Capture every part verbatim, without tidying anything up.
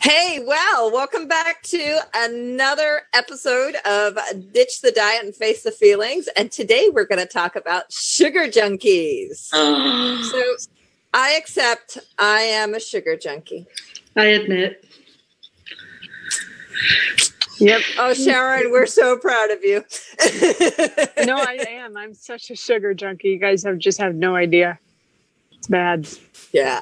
Hey, well, welcome back to another episode of Ditch the Diet and Face the Feelings. And today we're going to talk about sugar junkies. So I accept I am a sugar junkie. I admit. Yep. Oh, Sharon, we're so proud of you. No, I am. I'm such a sugar junkie. You guys have just have no idea. It's bad. Yeah.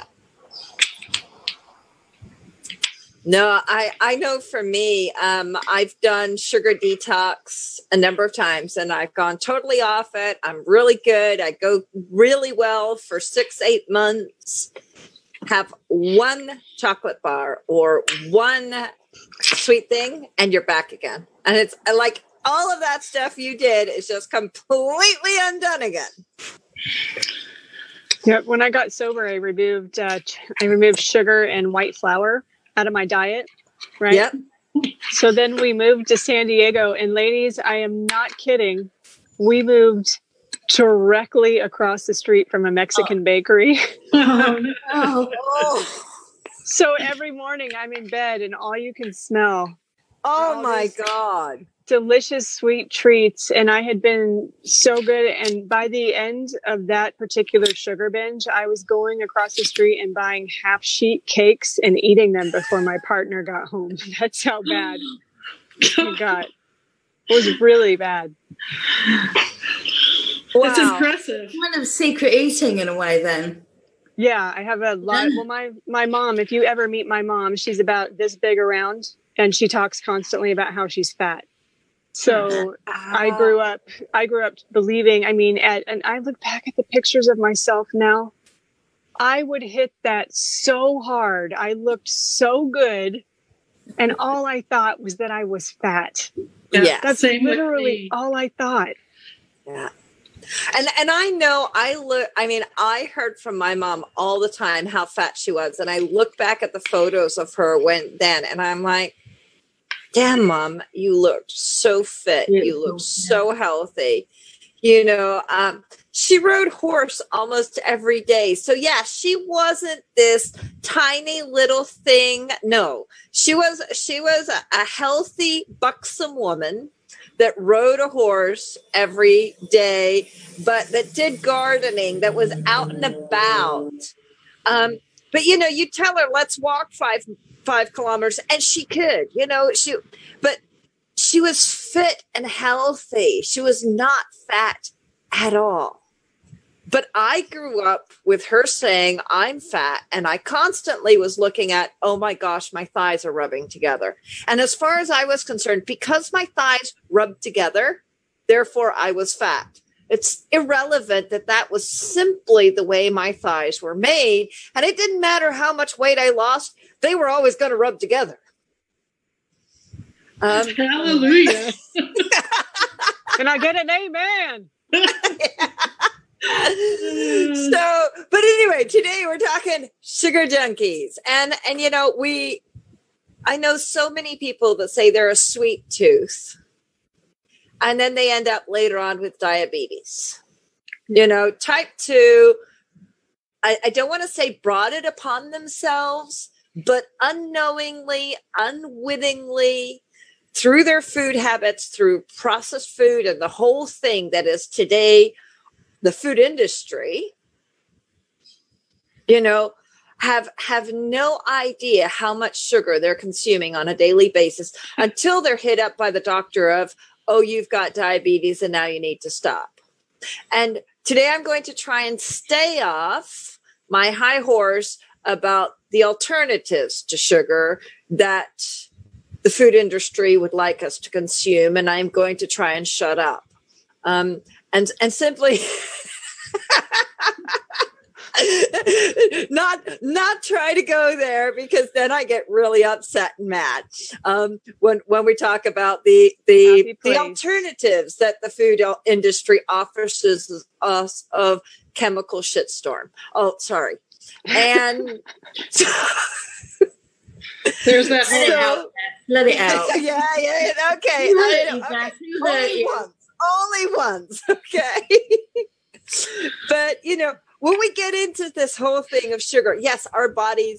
No, I, I know for me, um, I've done sugar detox a number of times and I've gone totally off it. I'm really good. I go really well for six, eight months, have one chocolate bar or one sweet thing and you're back again. And it's like all of that stuff you did is just completely undone again. Yep. When I got sober, I removed, uh, I removed sugar and white flour out of my diet, right? Yep. So then we moved to San Diego, and ladies, I am not kidding. We moved directly across the street from a Mexican oh. bakery. Oh, no. Oh. So every morning I'm in bed and all you can smell. Oh my God. Delicious sweet treats. And I had been so good. And by the end of that particular sugar binge, I was going across the street and buying half sheet cakes and eating them before my partner got home. That's how bad it got. It was really bad. Wow. That's impressive. Kind of secret eating in a way then. Yeah, I have a lot. Well, my, my mom, if you ever meet my mom, she's about this big around and she talks constantly about how she's fat. So I grew up, I grew up believing, I mean, at, and I look back at the pictures of myself now, I would hit that so hard. I looked so good. And all I thought was that I was fat. Yeah. That's literally all I thought. Yeah. And, and I know I look, I mean, I heard from my mom all the time how fat she was. And I look back at the photos of her when then, and I'm like, damn, Mom, you looked so fit. You looked so healthy. You know, um, she rode horse almost every day. So, yeah, she wasn't this tiny little thing. No, she was she was a, a healthy, buxom woman that rode a horse every day, but that did gardening, that was out and about. Um, but, you know, you tell her, let's walk five five kilometers. And she could, you know, she, but she was fit and healthy. She was not fat at all. But I grew up with her saying I'm fat. And I constantly was looking at, oh my gosh, my thighs are rubbing together. And as far as I was concerned, because my thighs rubbed together, therefore I was fat. It's irrelevant that that was simply the way my thighs were made. And it didn't matter how much weight I lost. They were always going to rub together. Um, Hallelujah. Can I get an amen? So, but anyway, today we're talking sugar junkies. And, and, you know, we, I know so many people that say they're a sweet tooth. And then they end up later on with diabetes. You know, type two, I, I don't want to say brought it upon themselves, but unknowingly, unwittingly, through their food habits, through processed food and the whole thing that is today the food industry, you know, have have no idea how much sugar they're consuming on a daily basis until they're hit up by the doctor of, oh, you've got diabetes and now you need to stop. And today I'm going to try and stay off my high horse about the alternatives to sugar that the food industry would like us to consume. And I'm going to try and shut up. Um, and, and simply not, not try to go there because then I get really upset and mad. Um, when, when we talk about the, the, the alternatives that the food industry offers us of chemical shitstorm. Oh, sorry. And so, there's that whole so, let it out. Yeah, yeah, okay. I know, okay. Only once. Only once. Okay. But, you know, when we get into this whole thing of sugar, yes, our bodies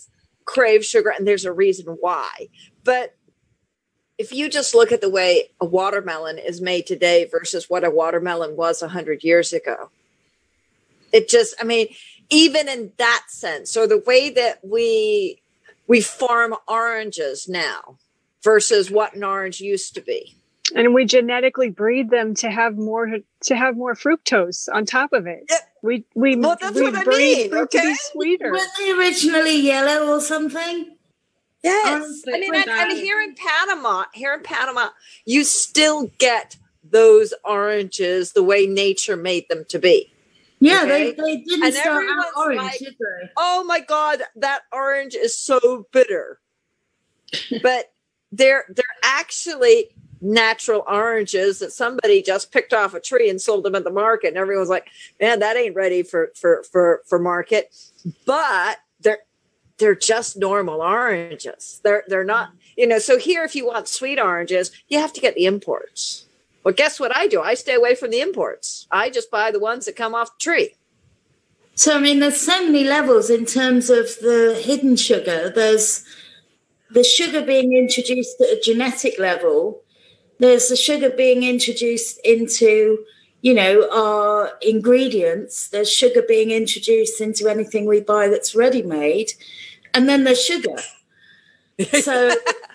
crave sugar, and there's a reason why. But if you just look at the way a watermelon is made today versus what a watermelon was one hundred years ago, it just, I mean, even in that sense, or the way that we we farm oranges now versus what an orange used to be. And we genetically breed them to have more to have more fructose on top of it. Yep. We we, Well, that's we what I breed mean, fruit to okay? be sweeter. Weren't they originally yellow or something? Yes. Um, I mean, but and, and that- here in Panama, here in Panama, you still get those oranges the way nature made them to be. Yeah, Okay. they, they didn't And start out everyone's orange, like- did they? Oh my God, that orange is so bitter. But they're they're actually natural oranges that somebody just picked off a tree and sold them at the market. And everyone's like, man, that ain't ready for for for, for market. But they're they're just normal oranges. They're they're not, you know, so here if you want sweet oranges, you have to get the imports. Well, guess what I do? I stay away from the imports. I just buy the ones that come off the tree. So, I mean, there's so many levels in terms of the hidden sugar. There's the sugar being introduced at a genetic level. There's the sugar being introduced into, you know, our ingredients. There's sugar being introduced into anything we buy that's ready-made. And then there's sugar. So,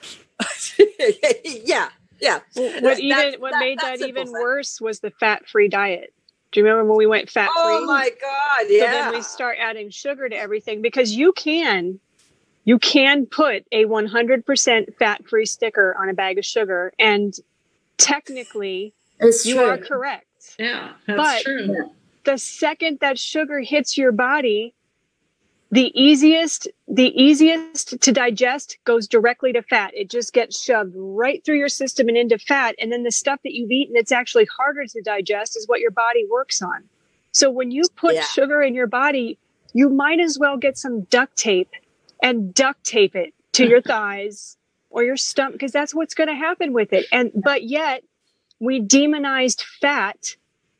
yeah, yeah. What That- even that's- what that- made that's that simple even fact. worse was the fat-free diet. Do you remember when we went fat-free? Oh my God! So Yeah. then we start adding sugar to everything because you can, you can put a one hundred percent fat-free sticker on a bag of sugar, and technically it's you true. are correct. Yeah, that's But- true. The second that sugar hits your body, the easiest, the easiest to digest goes directly to fat. It just gets shoved right through your system and into fat. And then the stuff that you've eaten that's actually harder to digest is what your body works on. So when you put Yeah. sugar in your body, you might as well get some duct tape and duct tape it to your thighs or your stomach, because that's what's going to happen with it. And, but yet we demonized fat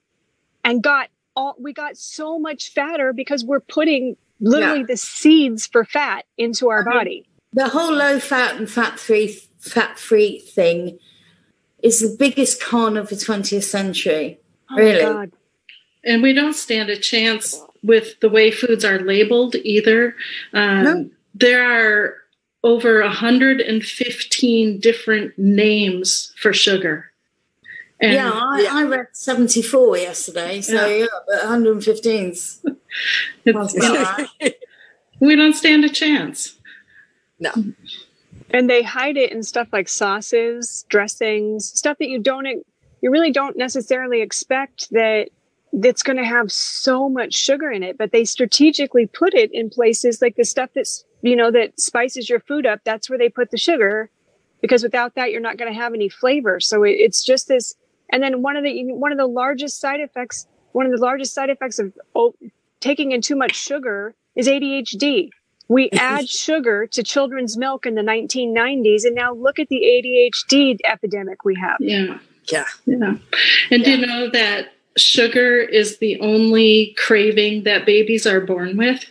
and got all, we got so much fatter because we're putting literally Yeah. the seeds for fat into our mean, body. The whole low fat and fat free fat free thing is the biggest con of the twentieth century. Oh Really? my God. And we don't stand a chance with the way foods are labeled either. Um, No. There are over one hundred fifteen different names for sugar. And yeah, I, yeah. I read seventy-four yesterday, so Yeah. yeah, but one hundred fifteen's it's- about right. we don't stand a chance. No. And they hide it in stuff like sauces, dressings, stuff that you don't, you really don't necessarily expect that that's going to have so much sugar in it, but they strategically put it in places like the stuff that's, you know, that spices your food up. That's where they put the sugar, because without that, you're not going to have any flavor. So it, it's just this. And then one of the, one of the largest side effects, one of the largest side effects of oh, taking in too much sugar is A D H D. We add sugar to children's milk in the nineteen nineties, and now look at the A D H D epidemic we have. Yeah. Yeah. Yeah. And do you know that sugar is the only craving that babies are born with?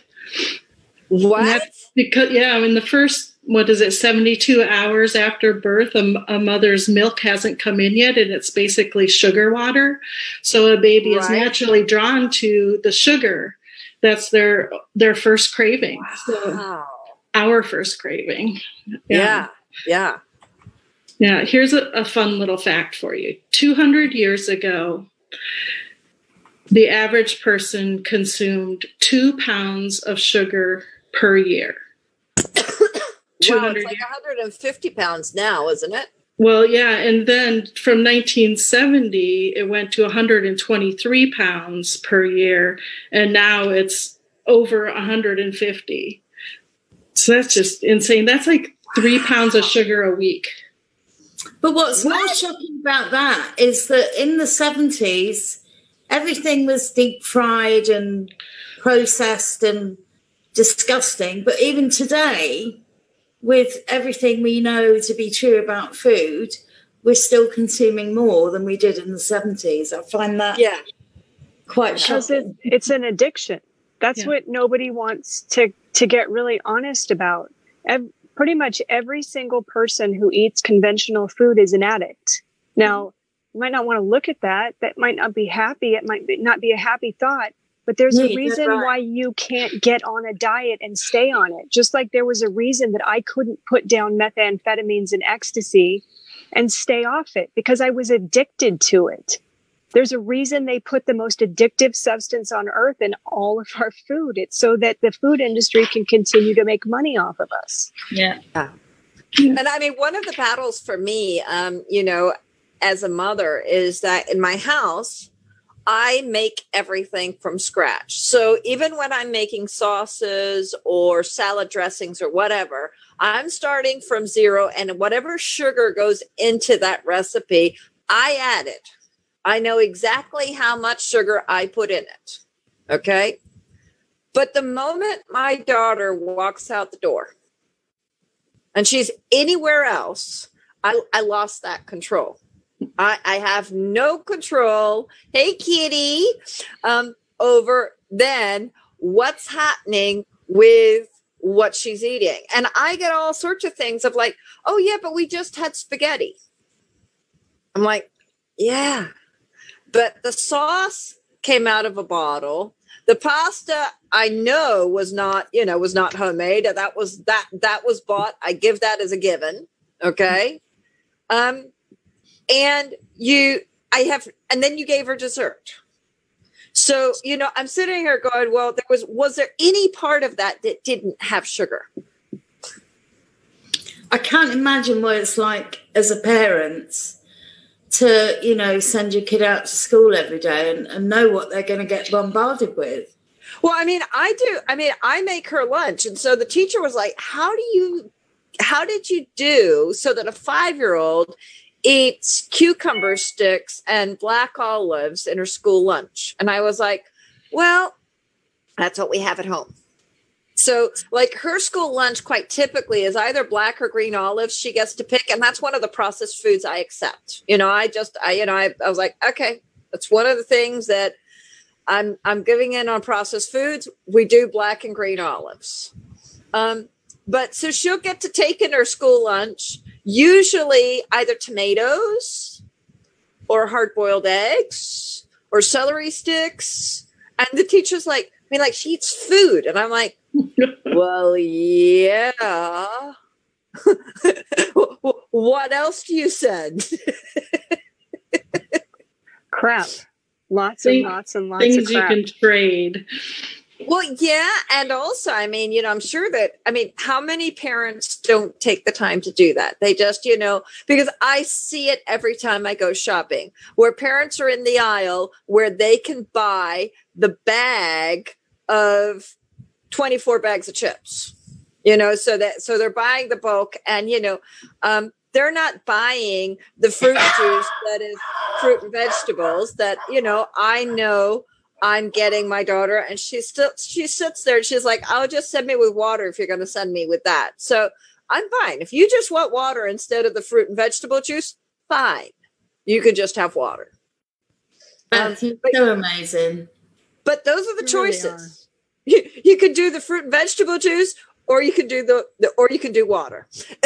What? That's because, yeah, in the first, what is it, seventy-two hours after birth, a, a mother's milk hasn't come in yet, and it's basically sugar water. So a baby is Right. naturally drawn to the sugar. That's their their first craving. So Wow. our first craving. Yeah. Yeah. Yeah, here's a, a fun little fact for you. two hundred years ago, the average person consumed two pounds of sugar per year. Wow, two hundred it's like one hundred fifty pounds now, isn't it? Well, yeah, and then from nineteen seventy, it went to one hundred twenty-three pounds per year, and now it's over one hundred fifty. So that's just insane. That's like three pounds of sugar a week. But what's more What? shocking about that is that in the seventies, everything was deep fried and processed and disgusting. But even today, with everything we know to be true about food, we're still consuming more than we did in the seventies. I find that Yeah. quite Because shocking. it, it's an addiction. That's Yeah. what nobody wants to to get really honest about. Ev- pretty much every single person who eats conventional food is an addict. Now, you might not want to look at that. That might not be happy. It might be, not be a happy thought. But there's Yeah, a reason right. why you can't get on a diet and stay on it. Just like there was a reason that I couldn't put down methamphetamines and ecstasy and stay off it, because I was addicted to it. There's a reason they put the most addictive substance on earth in all of our food. It's so that the food industry can continue to make money off of us. Yeah. Yeah. And I mean, one of the battles for me, um, you know, as a mother is that in my house, I make everything from scratch. So even when I'm making sauces or salad dressings or whatever, I'm starting from zero, and whatever sugar goes into that recipe, I add it. I know exactly how much sugar I put in it. Okay. But the moment my daughter walks out the door and she's anywhere else, I, I lost that control. I, I have no control. Hey, kitty, um, over then what's happening with what she's eating. And I get all sorts of things of like, oh, yeah, but we just had spaghetti. I'm like, yeah, but the sauce came out of a bottle. The pasta I know was not, you know, was not homemade. That was that that was bought. I give that as a given. OK, um, and you I have and then you gave her dessert. So, you know, I'm sitting here going, well, there was was there any part of that that didn't have sugar? I can't imagine what it's like as a parent to, you know, send your kid out to school every day and, and know what they're going to get bombarded with. Well, I mean, I do. I mean, I make her lunch. And so the teacher was like, how do you, how did you do so that a five-year-old eats cucumber sticks and black olives in her school lunch? And I was like, well, that's what we have at home. So like her school lunch quite typically is either black or green olives she gets to pick. And that's one of the processed foods I accept. You know, I just, I, you know, I, I was like, okay, that's one of the things that I'm, I'm giving in on processed foods. We do black and green olives. Um, but so she'll get to take in her school lunch, usually either tomatoes or hard-boiled eggs or celery sticks. And the teacher's like, I mean, like she eats food. And I'm like, well, yeah. What else do you send? Crap. Lots and lots and lots Things of crap. you can trade. Well, yeah. And also, I mean, you know, I'm sure that, I mean, how many parents don't take the time to do that? They just, you know, because I see it every time I go shopping where parents are in the aisle where they can buy the bag of twenty-four bags of chips, you know, so that, so they're buying the bulk and, you know, um, they're not buying the fruit juice that is fruit and vegetables that, you know, I know I'm getting my daughter and she still, she sits there and she's like, oh, just send me with water if you're going to send me with that. So I'm fine. If you just want water instead of the fruit and vegetable juice, fine. You can just have water. That's Um, but, so amazing. but those are the They really choices. You, you could do the fruit and vegetable juice, or you could do the, the or you can do water.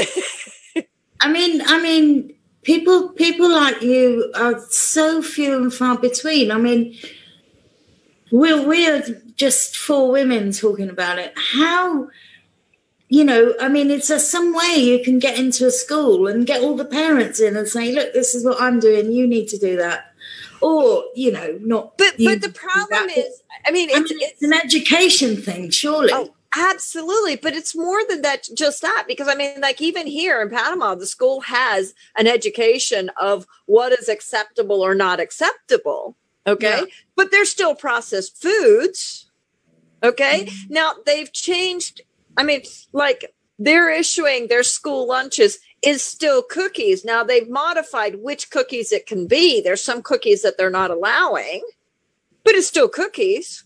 I mean, I mean, people, people like you are so few and far between. I mean, we're we're just four women talking about it. How, you know, I mean, is there some way you can get into a school and get all the parents in and say, look, this is what I'm doing. You need to do that. Or, you know, not. But you but the problem that, is, I mean, I it's, mean, it's it's an education thing, surely. Oh, absolutely. But it's more than that, just that, because I mean, like even here in Panama, the school has an education of what is acceptable or not acceptable. Okay. Yeah. But they're still processed foods. Okay. Mm-hmm. Now they've changed. I mean, like they're issuing their school lunches is still cookies. Now they've modified which cookies it can be. There's some cookies that they're not allowing, but it's still cookies.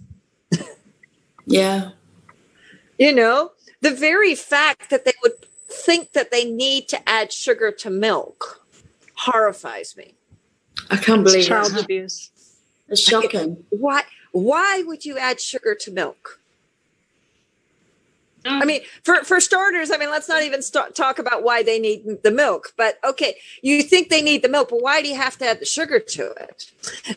Yeah. You know, the very fact that they would think that they need to add sugar to milk horrifies me. I can't believe Child that. abuse. It's shocking. Why, why would you add sugar to milk? No, I mean, for, for starters, I mean, let's not even start, talk about why they need the milk. But okay, you think they need the milk, but why do you have to add the sugar to it?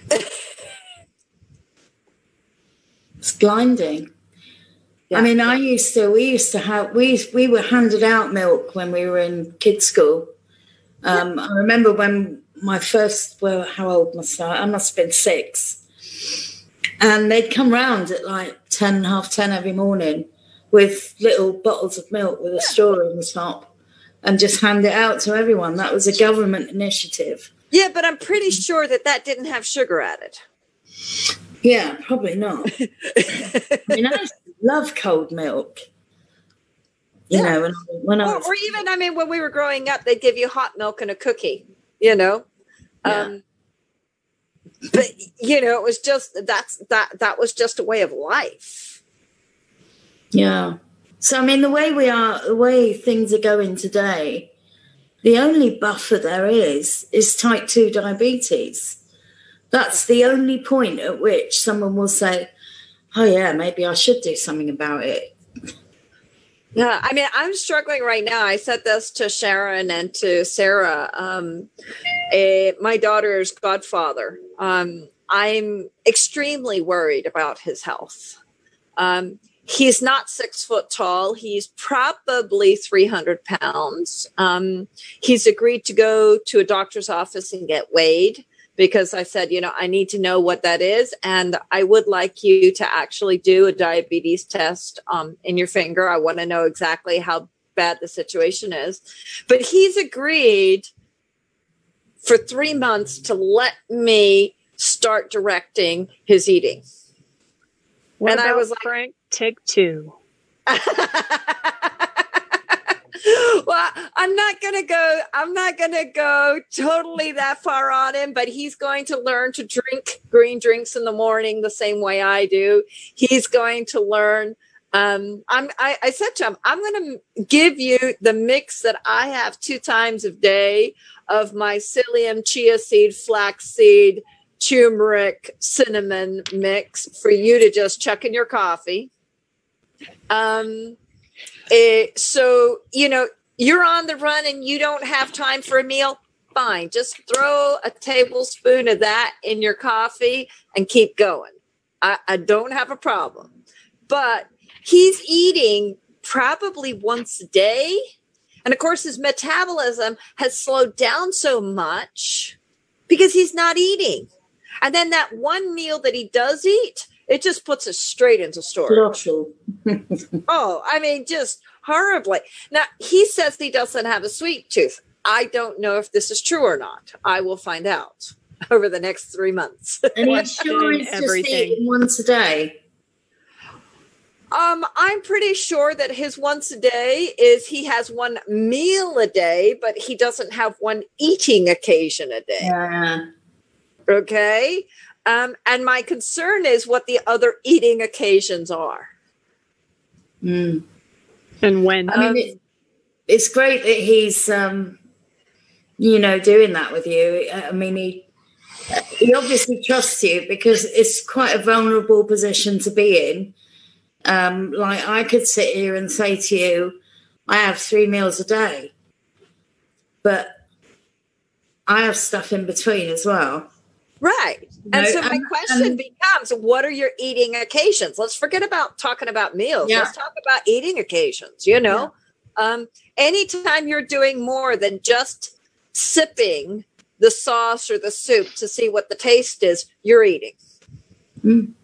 It's blinding. Yeah. I mean, I used to, we used to have, we, we were handed out milk when we were in kids' school. Um, yeah. I remember when my first, well, how old must I? I must have been six. And they'd come round at like ten, half ten every morning with little bottles of milk with a straw in the top and just hand it out to everyone. That was a government initiative. Yeah, but I'm pretty sure that that didn't have sugar added. Yeah, probably not. I mean, I love cold milk. You yeah. know, when, when I or, was... or even, I mean, when we were growing up, they'd give you hot milk and a cookie, you know? Yeah. Um, but, you know, it was just, that's, that, that was just a way of life. Yeah. So, I mean, the way we are, the way things are going today, the only buffer there is, is type two diabetes. That's the only point at which someone will say, oh, yeah, maybe I should do something about it. Yeah, I mean, I'm struggling right now. I said this to Sharon and to Sarah, um, a, my daughter's godfather. Um, I'm extremely worried about his health. Um, he's not six foot tall. He's probably three hundred pounds. Um, he's agreed to go to a doctor's office and get weighed, because I said, you know, I need to know what that is. And I would like you to actually do a diabetes test um, in your finger. I want to know exactly how bad the situation is. But he's agreed for three months to let me start directing his eating. What and about I was like, Frank, take two. Well, I'm not going to go, I'm not going to go totally that far on him, but he's going to learn to drink green drinks in the morning the same way I do. He's going to learn. Um, I'm, I, I said to him, I'm going to give you the mix that I have two times a day of my psyllium, chia seed, flax seed, turmeric, cinnamon mix for you to just chuck in your coffee. Um, Uh, so, you know, you're on the run and you don't have time for a meal. Fine. Just throw a tablespoon of that in your coffee and keep going. I, I don't have a problem. But he's eating probably once a day. And of course, his metabolism has slowed down so much because he's not eating. And then that one meal that he does eat, it just puts us straight into storage. Oh, I mean, just horribly. Now, he says he doesn't have a sweet tooth. I don't know if this is true or not. I will find out over the next three months. And he's sure he's just eating once a day. Um, I'm pretty sure that his once a day is he has one meal a day, but he doesn't have one eating occasion a day. Yeah. Okay. Um, and my concern is what the other eating occasions are. Mm. And when? I mean, um, it, it's great that he's, um, you know, doing that with you. I mean, he he obviously trusts you because it's quite a vulnerable position to be in. Um, like I could sit here and say to you, I have three meals a day, but I have stuff in between as well. Right. And No, so my and- question and- becomes, what are your eating occasions? Let's forget about talking about meals. Yeah. Let's talk about eating occasions, you know? Um, anytime you're doing more than just sipping the sauce or the soup to see what the taste is, you're eating. Mm.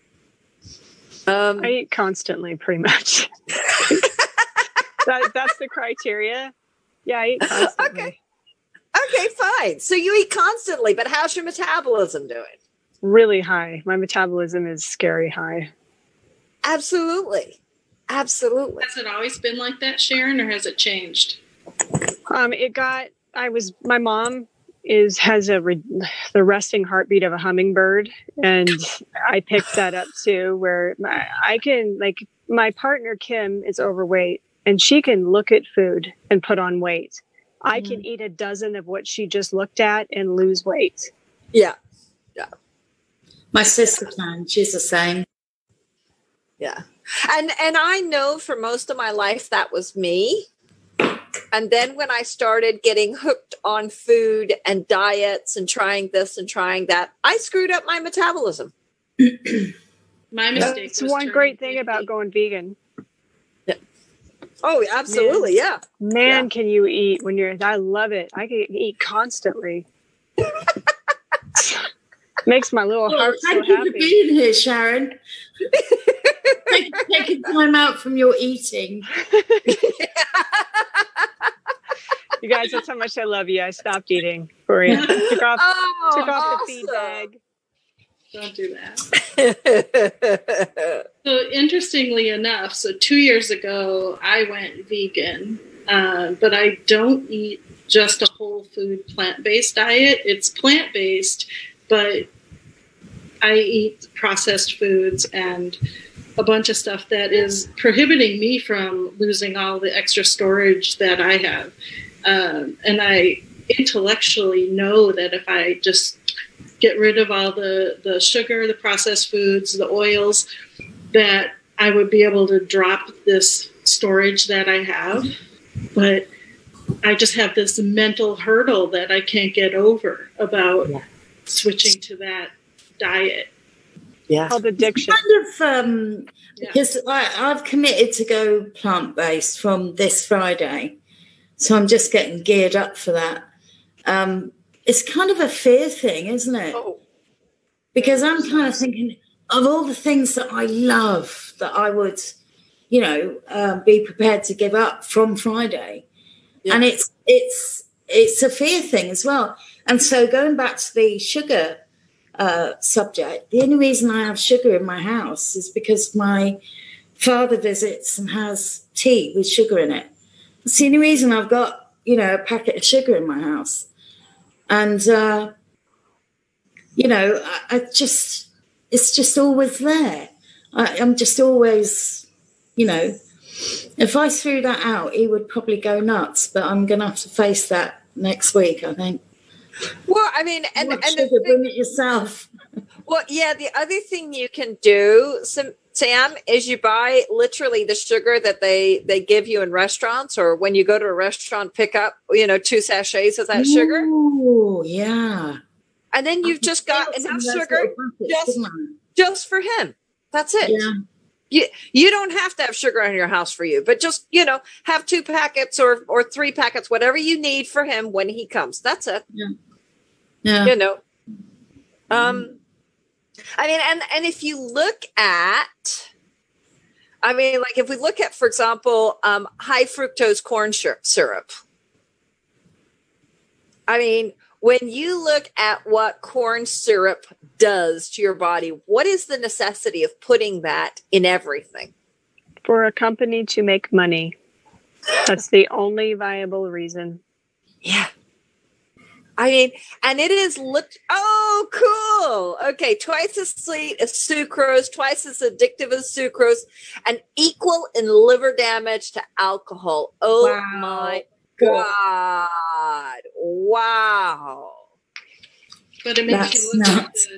Um, I eat constantly, pretty much. that, that's the criteria. Yeah, I eat constantly. Okay. Okay, fine. So you eat constantly, but how's your metabolism doing? Really high. My metabolism is scary high. Absolutely. Absolutely. Has it always been like that, Sharon, or has it changed? Um, it got, I was, my mom is, has a, re, the resting heartbeat of a hummingbird. And I picked that up too, where my, I can, like, my partner, Kim, is overweight and she can look at food and put on weight. I can eat a dozen of what she just looked at and lose weight. Yeah. Yeah. My sister can. She's the same. Yeah. And and I know for most of my life that was me. And then when I started getting hooked on food and diets and trying this and trying that, I screwed up my metabolism. My mistake. That's was one turning great thing fifty. about going vegan. Oh, absolutely. Yeah. Man, Yeah. can you eat when you're, I love it. I can eat constantly. Makes my little Well, heart so thank you for happy. being here, Sharon. Take, taking time out from your eating. You guys, that's how much I love you. I stopped eating for you. Took off, Oh, took off awesome. the feed bag. Don't do that. So interestingly enough, so two years ago, I went vegan, uh, but I don't eat just a whole food plant-based diet. It's plant-based, but I eat processed foods and a bunch of stuff that is prohibiting me from losing all the extra storage that I have. Um, and I intellectually know that if I just get rid of all the, the sugar, the processed foods, the oils, that I would be able to drop this storage that I have. But I just have this mental hurdle that I can't get over about Yeah. switching to that diet. Yeah. Called addiction. Kind of, um, Yeah. because I, I've committed to go plant-based from this Friday. So I'm just getting geared up for that. Um, it's kind of a fear thing, isn't it? Oh, Because I'm kind of thinking of all the things that I love that I would, you know, uh, be prepared to give up from Friday. Yeah. And it's it's it's a fear thing as well. And so going back to the sugar uh, subject, the only reason I have sugar in my house is because my father visits and has tea with sugar in it. It's the only reason I've got, you know, a packet of sugar in my house. And, uh, you know, I, I just, it's just always there. I, I'm just always, you know, if I threw that out, he would probably go nuts. But I'm going to have to face that next week, I think. well, I mean, and, What and sugar, the bring thing, it yourself. well, yeah, the other thing you can do, some, Sam, is you buy literally the sugar that they, they give you in restaurants, or when you go to a restaurant, pick up, you know, two sachets of that sugar. Oh, yeah. And then you've just got Some enough of those sugar little buckets, just, didn't I? just for him. That's it. Yeah. You, you don't have to have sugar in your house for you, but just, you know, have two packets or, or three packets, whatever you need for him when he comes. That's it. Yeah. You know, um, I mean, and, and if you look at, I mean, like if we look at, for example, um, high fructose corn syrup, I mean, when you look at what corn syrup does to your body, what is the necessity of putting that in everything? For a company to make money. That's the only viable reason. Yeah. I mean, and it is looked, oh, cool. Okay. Twice as sweet as sucrose, twice as addictive as sucrose, and equal in liver damage to alcohol. Oh Wow. my God. Wow. But it makes That's you look like nuts.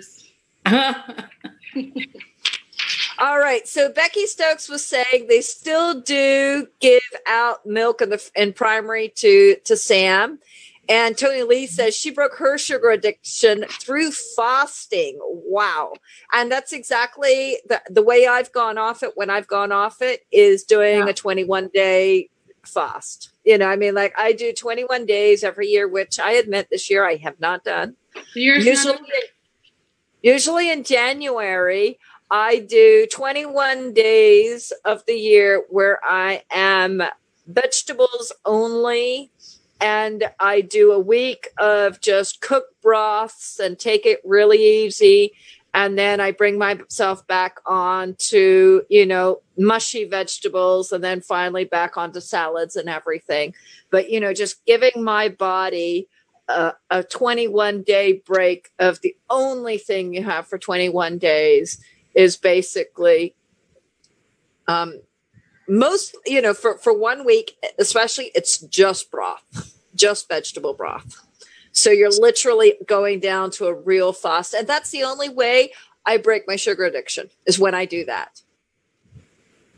this. All right. So Becky Stokes was saying they still do give out milk in the in primary to, to Sam. And Tony Lee says she broke her sugar addiction through fasting. Wow. And that's exactly the, the way I've gone off it when I've gone off it is doing Yeah. a twenty-one day fast. You know, I mean, like I do twenty-one days every year, which I admit this year I have not done. Yours Usually, not- usually in January, I do twenty-one days of the year where I am vegetables only. And I do a week of just cooked broths and take it really easy. And then I bring myself back on to, you know, mushy vegetables and then finally back onto salads and everything. But, you know, just giving my body a, a twenty-one day break of the only thing you have for twenty-one days is basically um, most, you know, for, for one week, especially, it's just broth, just vegetable broth. So you're literally going down to a real fast. And that's the only way I break my sugar addiction is when I do that.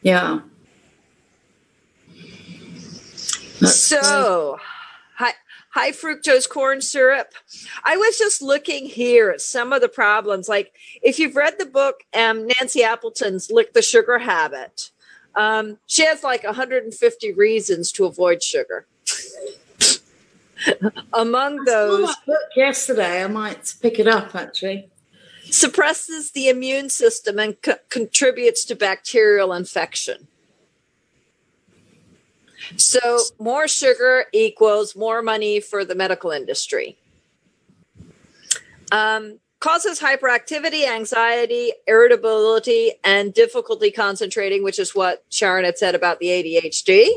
Yeah. That's So, high, high fructose corn syrup. I was just looking here at some of the problems. Like, if you've read the book, um, Nancy Appleton's Lick the Sugar Habit, um, she has like one hundred fifty reasons to avoid sugar. Among those, I saw that book yesterday. I might pick it up, actually. Suppresses the immune system and co- contributes to bacterial infection. So more sugar equals more money for the medical industry. Um, causes hyperactivity, anxiety, irritability, and difficulty concentrating, which is what Sharon had said about the A D H D.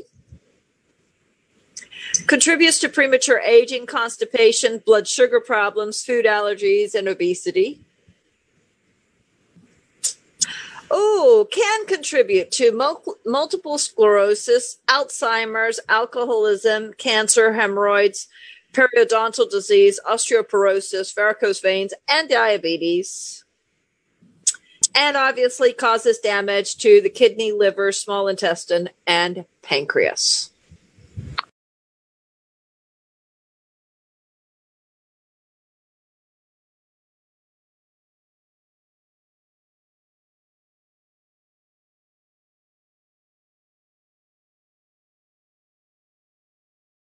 Contributes to premature aging, constipation, blood sugar problems, food allergies, and obesity. Oh, can contribute to mul- multiple sclerosis, Alzheimer's, alcoholism, cancer, hemorrhoids, periodontal disease, osteoporosis, varicose veins, and diabetes. And obviously causes damage to the kidney, liver, small intestine, and pancreas.